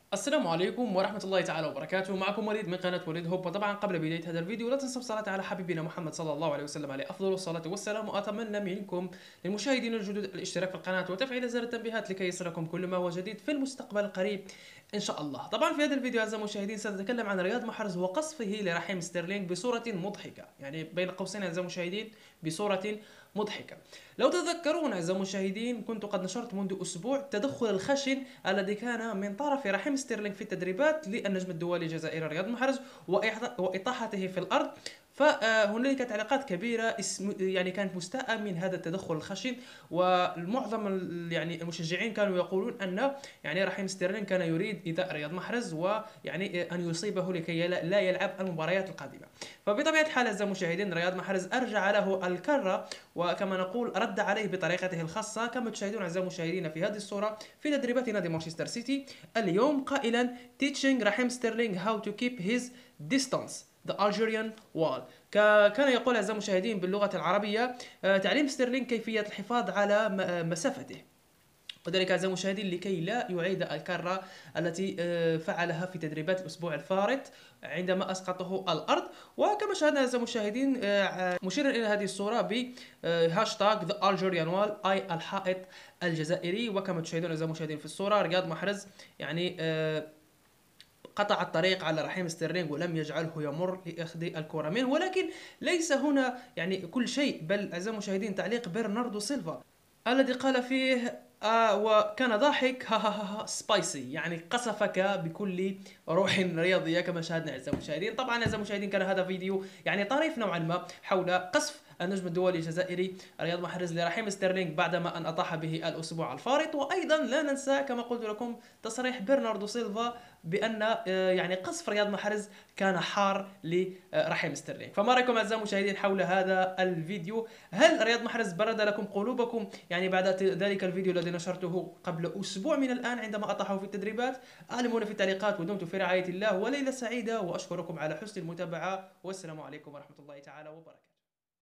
السلام عليكم ورحمة الله تعالى وبركاته. معكم وليد من قناة وليد هوب. وطبعا قبل بداية هذا الفيديو لا تنسوا الصلاة على حبيبنا محمد صلى الله عليه وسلم عليه أفضل الصلاة والسلام. وأتمنى منكم للمشاهدين الجدد الاشتراك في القناة وتفعيل زر التنبيهات لكي يصلكم كل ما هو جديد في المستقبل القريب إن شاء الله. طبعا في هذا الفيديو أعزائي المشاهدين سنتكلم عن رياض محرز وقصفه لرحيم ستيرلينج بصورة مضحكة، يعني بين قوسين أعزائي المشاهدين بصورة مضحكة. لو تتذكرون أعزائي المشاهدين كنت قد نشرت منذ أسبوع التدخل الخشن الذي كان من طرف رحيم ستيرلينج في التدريبات للنجم الدولي الجزائري رياض محرز وإطاحته في الأرض. فهنالك تعليقات كبيرة يعني كانت مستاءة من هذا التدخل الخشن، والمعظم يعني المشجعين كانوا يقولون أن يعني رحيم ستيرلينج كان يريد إيذاء رياض محرز ويعني أن يصيبه لكي لا يلعب المباريات القادمة. فبطبيعة الحال أعزائي المشاهدين رياض محرز أرجع له الكرة، وكما نقول رد عليه بطريقته الخاصة كما تشاهدون أعزائي المشاهدين في هذه الصورة في تدريبات نادي مانشستر سيتي اليوم، قائلا teaching رحيم ستيرلينج how to keep his distance the Algerian wall. كان يقول أعزائي المشاهدين باللغة العربية تعليم ستيرلينج كيفية الحفاظ على مسافته، وذلك أعزائي المشاهدين لكي لا يعيد الكرة التي فعلها في تدريبات الأسبوع الفارط عندما أسقطه الأرض. وكما شاهدنا أعزائي المشاهدين مشيرا إلى هذه الصورة بهاشتاغ The Algerian Wall أي الحائط الجزائري. وكما تشاهدون أعزائي المشاهدين في الصورة رياض محرز يعني قطع الطريق على رحيم ستيرلينج ولم يجعله يمر لأخذ الكرة منه. ولكن ليس هنا يعني كل شيء، بل أعزائي المشاهدين تعليق برناردو سيلفا الذي قال فيه وكان ضاحك ها ها ها سبايسي، يعني قصفك بكل روح رياضية كما شاهدنا أعزائي المشاهدين. طبعا أعزائي المشاهدين كان هذا فيديو يعني طريف نوعا ما حول قصف النجم الدولي الجزائري رياض محرز لرحيم ستيرلينج بعدما أن أطاح به الأسبوع الفارط. وأيضا لا ننسى كما قلت لكم تصريح برناردو سيلفا بأن يعني قصف رياض محرز كان حار لرحيم ستيرلينج. فما رأيكم أعزائي المشاهدين حول هذا الفيديو؟ هل رياض محرز برد لكم قلوبكم يعني بعد ذلك الفيديو الذي نشرته قبل أسبوع من الآن عندما أطاحوا في التدريبات؟ أعلمونا في التعليقات، ودمتم في رعاية الله وليلة سعيدة، وأشكركم على حسن المتابعة، والسلام عليكم ورحمة الله تعالى وبركاته.